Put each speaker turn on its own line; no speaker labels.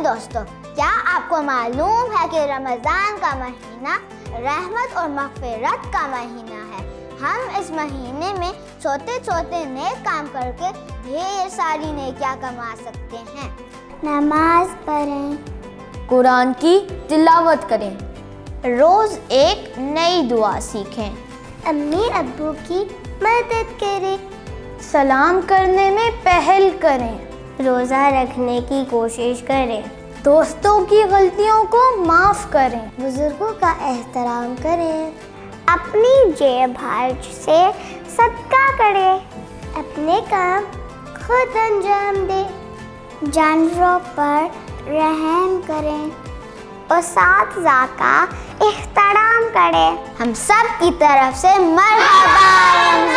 दोस्तों, क्या आपको मालूम है कि रमज़ान का महीना रहमत और मग़फ़िरत का महीना है। हम इस महीने में छोटे छोटे नेक काम करके ढेर सारी नेकियां कमा सकते हैं।
नमाज पढ़ें,
कुरान की तिलावत करें,
रोज़ एक नई दुआ सीखें,
अम्मी अब्बू की मदद करें,
सलाम करने में पहल करें,
रोज़ा रखने की कोशिश करें,
दोस्तों की गलतियों को माफ़ करें,
बुजुर्गों का एहतराम करें, अपनी जेब खर्च से सदका करें, अपने काम खुद अंजाम दें, जानवरों पर रहम करें और साथ-साथ का एहतराम करें।
हम सब की तरफ से मरहबा।